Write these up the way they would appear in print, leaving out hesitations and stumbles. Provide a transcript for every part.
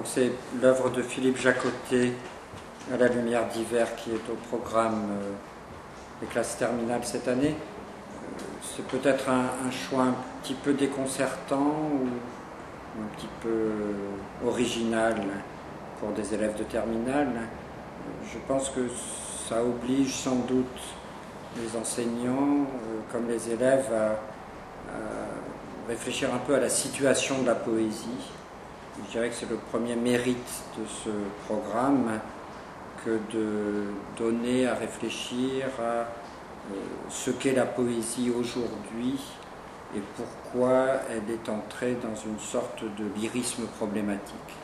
Donc c'est l'œuvre de Philippe Jacotet, À la lumière d'hiver, qui est au programme des classes terminales cette année. C'est peut-être un choix un petit peu déconcertant ou un petit peu original pour des élèves de terminale. Je pense que ça oblige sans doute les enseignants, comme les élèves, à réfléchir un peu à la situation de la poésie. Je dirais que c'est le premier mérite de ce programme que de donner à réfléchir à ce qu'est la poésie aujourd'hui et pourquoi elle est entrée dans une sorte de lyrisme problématique.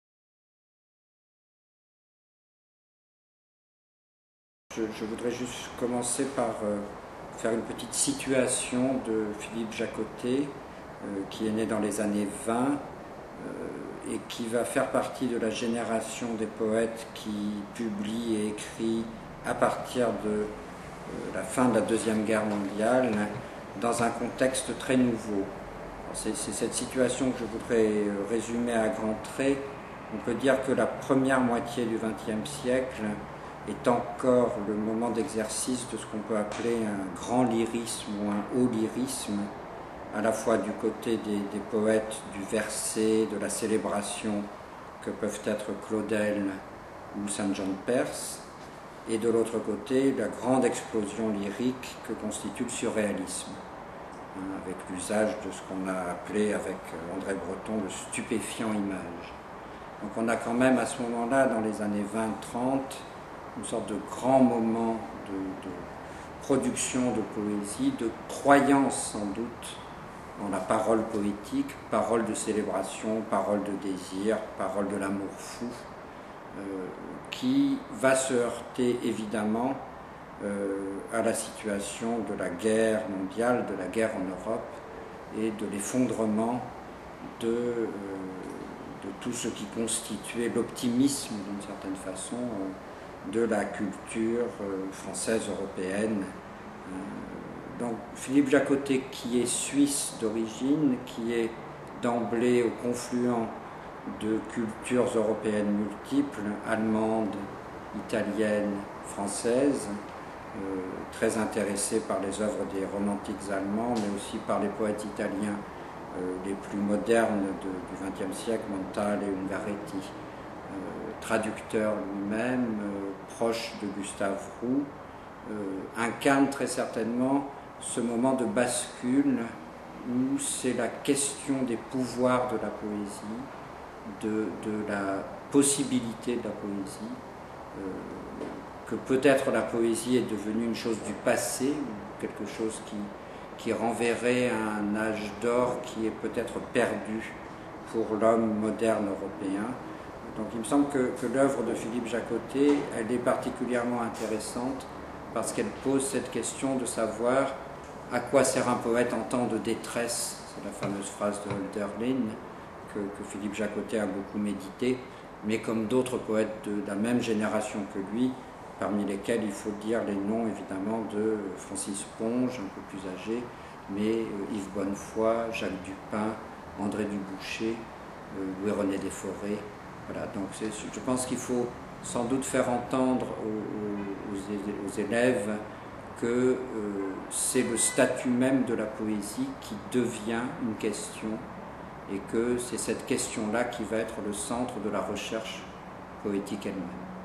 Je voudrais juste commencer par faire une petite situation de Philippe Jacotet, qui est né dans les années 20 et qui va faire partie de la génération des poètes qui publient et écrivent à partir de la fin de la Deuxième Guerre mondiale dans un contexte très nouveau. C'est cette situation que je voudrais résumer à grands traits. On peut dire que la première moitié du XXe siècle est encore le moment d'exercice de ce qu'on peut appeler un grand lyrisme ou un haut lyrisme, à la fois du côté des poètes du verset, de la célébration que peuvent être Claudel ou Saint-Jean-de-Perse, et de l'autre côté la grande explosion lyrique que constitue le surréalisme, avec l'usage de ce qu'on a appelé avec André Breton le stupéfiant image. Donc on a quand même à ce moment-là, dans les années 20-30, une sorte de grand moment de production de poésie, de croyance sans doute dans la parole poétique, parole de célébration, parole de désir, parole de l'amour fou, qui va se heurter évidemment à la situation de la guerre mondiale, de la guerre en Europe et de l'effondrement de tout ce qui constituait l'optimisme d'une certaine façon de la culture française, européenne. Donc Philippe Jacotet, qui est suisse d'origine, qui est d'emblée au confluent de cultures européennes multiples, allemandes, italiennes, françaises, très intéressé par les œuvres des romantiques allemands, mais aussi par les poètes italiens les plus modernes du XXe siècle, Montale et Ungaretti, traducteur lui-même, proche de Gustave Roux, incarne très certainement ce moment de bascule où c'est la question des pouvoirs de la poésie, de la possibilité de la poésie, que peut-être la poésie est devenue une chose du passé, quelque chose qui renverrait à un âge d'or qui est peut-être perdu pour l'homme moderne européen. Donc il me semble que l'œuvre de Philippe Jacotet, elle est particulièrement intéressante parce qu'elle pose cette question de savoir à quoi sert un poète en temps de détresse. C'est la fameuse phrase de Hölderlin que Philippe Jacotet a beaucoup médité, mais comme d'autres poètes de la même génération que lui, parmi lesquels il faut dire les noms évidemment de Francis Ponge, un peu plus âgé, mais Yves Bonnefoy, Jacques Dupin, André Dubouché, Louis-René Desforêts. Voilà, donc je pense qu'il faut sans doute faire entendre aux élèves que c'est le statut même de la poésie qui devient une question et que c'est cette question-là qui va être le centre de la recherche poétique elle-même.